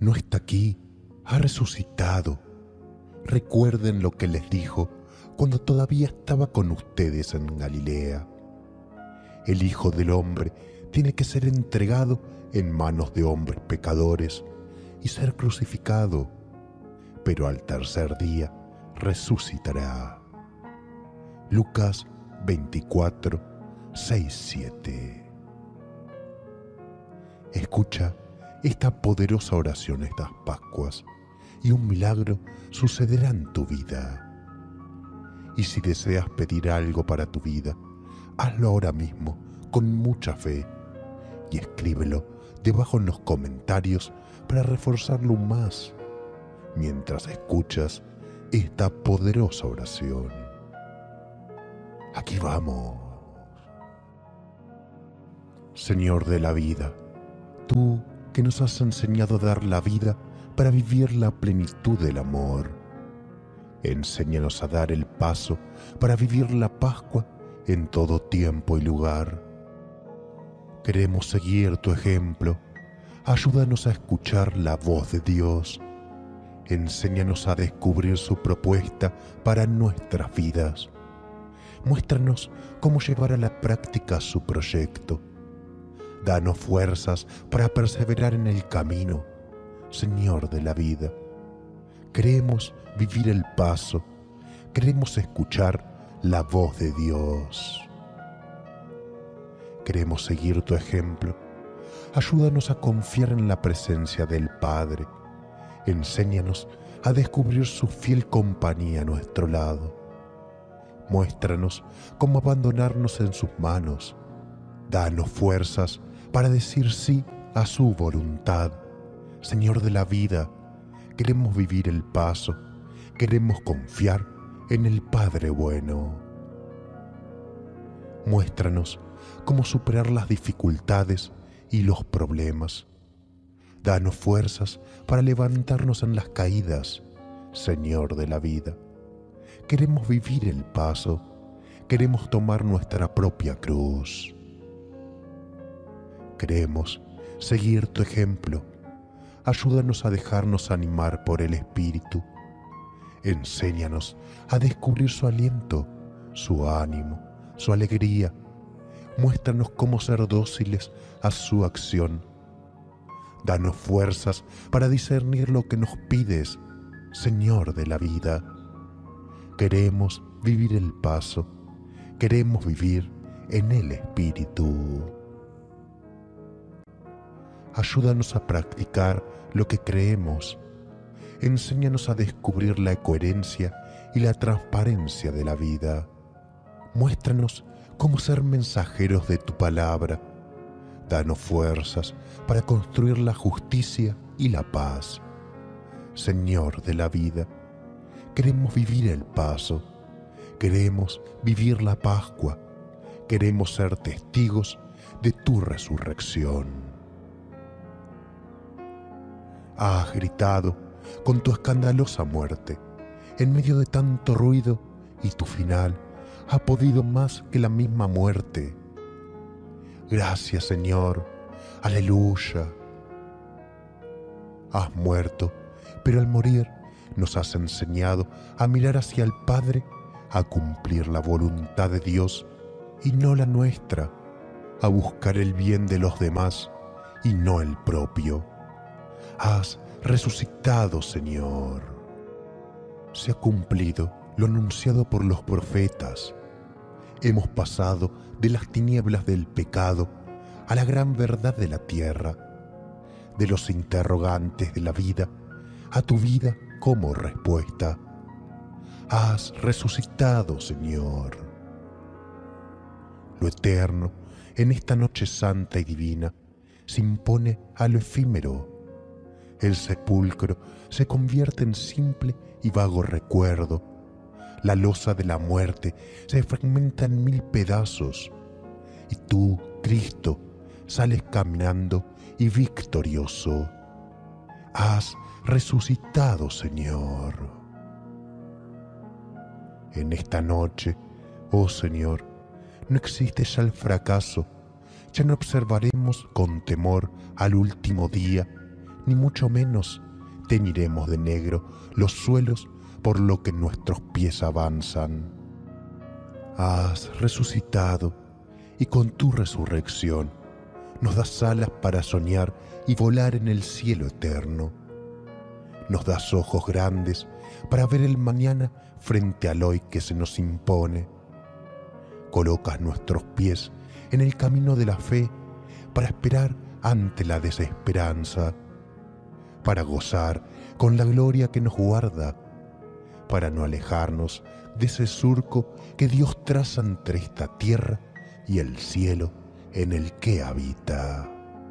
no está aquí, ha resucitado. Recuerden lo que les dijo cuando todavía estaba con ustedes en Galilea. El Hijo del Hombre tiene que ser entregado en manos de hombres pecadores y ser crucificado, pero al tercer día resucitará. Lucas 24, 6, 7. Escucha esta poderosa oración estas Pascuas y un milagro sucederá en tu vida. Y si deseas pedir algo para tu vida, hazlo ahora mismo con mucha fe y escríbelo debajo en los comentarios para reforzarlo más mientras escuchas esta poderosa oración. Aquí vamos. Señor de la vida, tú que nos has enseñado a dar la vida para vivir la plenitud del amor, enséñanos a dar el paso para vivir la Pascua en todo tiempo y lugar. Queremos seguir tu ejemplo. Ayúdanos a escuchar la voz de Dios. Enséñanos a descubrir su propuesta para nuestras vidas. Muéstranos cómo llevar a la práctica su proyecto. Danos fuerzas para perseverar en el camino, Señor de la vida. Queremos vivir el paso. Queremos escuchar la voz de Dios. Queremos seguir tu ejemplo. Ayúdanos a confiar en la presencia del Padre. Enséñanos a descubrir su fiel compañía a nuestro lado. Muéstranos cómo abandonarnos en sus manos. Danos fuerzas para decir sí a su voluntad. Señor de la vida, queremos vivir el paso. Queremos confiar en el Padre bueno. Muéstranos cómo superar las dificultades y los problemas. Danos fuerzas para levantarnos en las caídas, Señor de la vida. Queremos vivir el paso, queremos tomar nuestra propia cruz. Queremos seguir tu ejemplo. Ayúdanos a dejarnos animar por el Espíritu. Enséñanos a descubrir su aliento, su ánimo, su alegría. Muéstranos cómo ser dóciles a su acción. Danos fuerzas para discernir lo que nos pides, Señor de la vida. Queremos vivir el paso, queremos vivir en el Espíritu. Ayúdanos a practicar lo que creemos. Enséñanos a descubrir la coherencia y la transparencia de la vida. Muéstranos cómo ser mensajeros de tu palabra. Danos fuerzas para construir la justicia y la paz. Señor de la vida, queremos vivir el paso, queremos vivir la Pascua, queremos ser testigos de tu resurrección. Has gritado con tu escandalosa muerte en medio de tanto ruido y tu final ha podido más que la misma muerte. Gracias, Señor. Aleluya. Has muerto, pero al morir nos has enseñado a mirar hacia el Padre, a cumplir la voluntad de Dios y no la nuestra, a buscar el bien de los demás y no el propio. Has resucitado, Señor. Se ha cumplido lo anunciado por los profetas. Hemos pasado de las tinieblas del pecado a la gran verdad de la tierra, de los interrogantes de la vida a tu vida como respuesta. Has resucitado, Señor. Lo eterno, en esta noche santa y divina, se impone a lo efímero. El sepulcro se convierte en simple y vago recuerdo. La losa de la muerte se fragmenta en 1000 pedazos. Y tú, Cristo, sales caminando y victorioso. Has resucitado, Señor. En esta noche, oh Señor, no existe ya el fracaso. Ya no observaremos con temor al último día, ni mucho menos teñiremos de negro los suelos por lo que nuestros pies avanzan. Has resucitado y con tu resurrección nos das alas para soñar y volar en el cielo eterno. Nos das ojos grandes para ver el mañana frente al hoy que se nos impone. Colocas nuestros pies en el camino de la fe para esperar ante la desesperanza, para gozar con la gloria que nos guarda, para no alejarnos de ese surco que Dios traza entre esta tierra y el cielo en el que habita.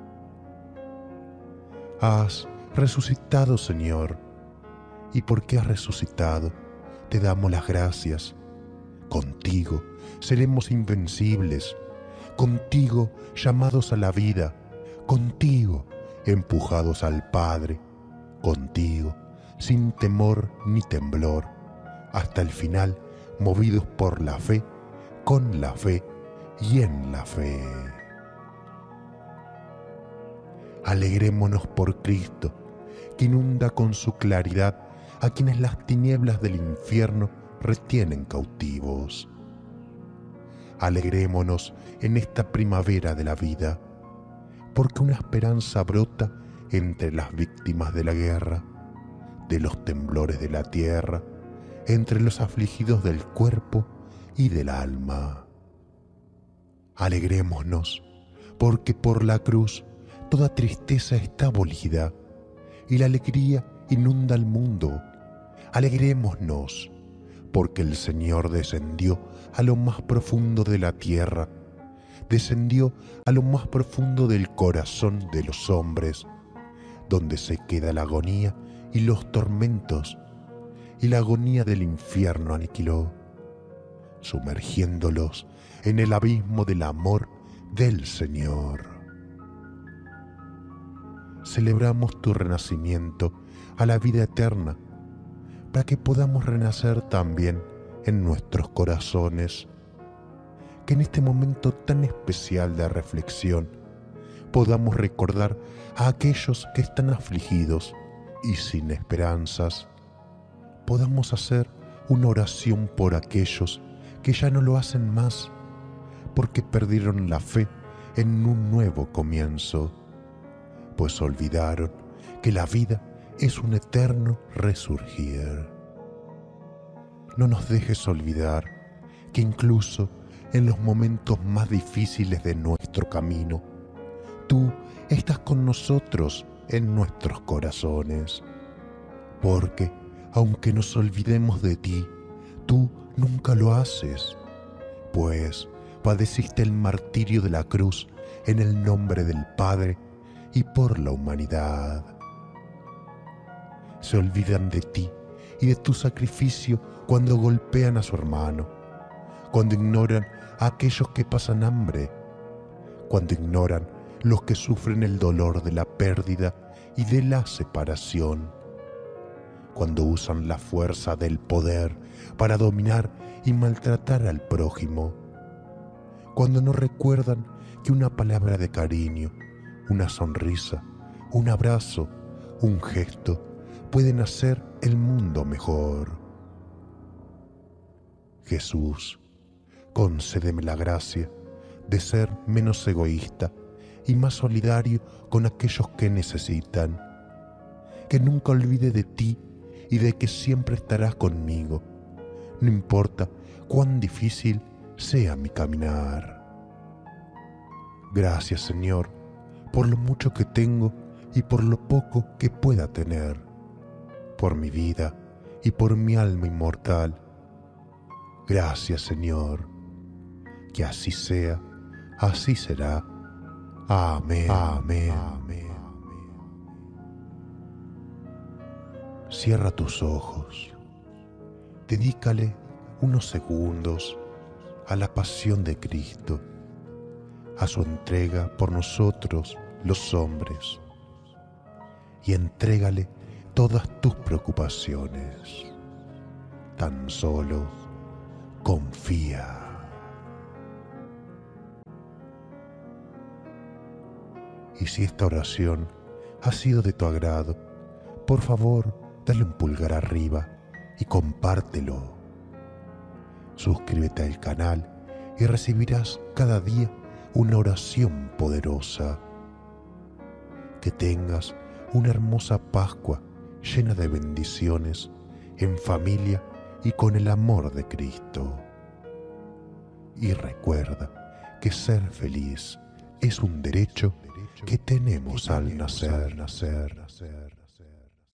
Has resucitado, Señor, y porque has resucitado, te damos las gracias. Contigo seremos invencibles, contigo llamados a la vida, contigo empujados al Padre, contigo sin temor ni temblor, hasta el final movidos por la fe, con la fe y en la fe. Alegrémonos por Cristo, que inunda con su claridad a quienes las tinieblas del infierno retienen cautivos. Alegrémonos en esta primavera de la vida, porque una esperanza brota entre las víctimas de la guerra, de los temblores de la tierra, entre los afligidos del cuerpo y del alma. Alegrémonos, porque por la cruz toda tristeza está abolida y la alegría inunda el mundo. Alegrémonos, porque el Señor descendió a lo más profundo de la tierra, descendió a lo más profundo del corazón de los hombres, donde se queda la agonía y los tormentos, y la agonía del infierno aniquiló, sumergiéndolos en el abismo del amor del Señor. Celebramos tu renacimiento a la vida eterna, para que podamos renacer también en nuestros corazones, que en este momento tan especial de reflexión podamos recordar a aquellos que están afligidos y sin esperanzas. Podamos hacer una oración por aquellos que ya no lo hacen más, porque perdieron la fe en un nuevo comienzo, pues olvidaron que la vida es un eterno resurgir. No nos dejes olvidar que incluso en los momentos más difíciles de nuestro camino, tú estás con nosotros en nuestros corazones, porque aunque nos olvidemos de ti, tú nunca lo haces, pues padeciste el martirio de la cruz en el nombre del Padre y por la humanidad. Se olvidan de ti y de tu sacrificio cuando golpean a su hermano, cuando ignoran a aquellos que pasan hambre, cuando ignoran los que sufren el dolor de la pérdida y de la separación, cuando usan la fuerza del poder para dominar y maltratar al prójimo, cuando no recuerdan que una palabra de cariño, una sonrisa, un abrazo, un gesto pueden hacer el mundo mejor. Jesús, concédeme la gracia de ser menos egoísta y más solidario con aquellos que necesitan, que nunca olvide de ti y de que siempre estarás conmigo, no importa cuán difícil sea mi caminar. Gracias, Señor, por lo mucho que tengo y por lo poco que pueda tener, por mi vida y por mi alma inmortal. Gracias, Señor, que así sea, así será. Amén. Amén. Amén. Cierra tus ojos, dedícale unos segundos a la pasión de Cristo, a su entrega por nosotros los hombres, y entrégale todas tus preocupaciones. Tan solo confía. Y si esta oración ha sido de tu agrado, por favor, dale un pulgar arriba y compártelo. Suscríbete al canal y recibirás cada día una oración poderosa. Que tengas una hermosa Pascua llena de bendiciones, en familia y con el amor de Cristo. Y recuerda que ser feliz es un derecho que tenemos al nacer.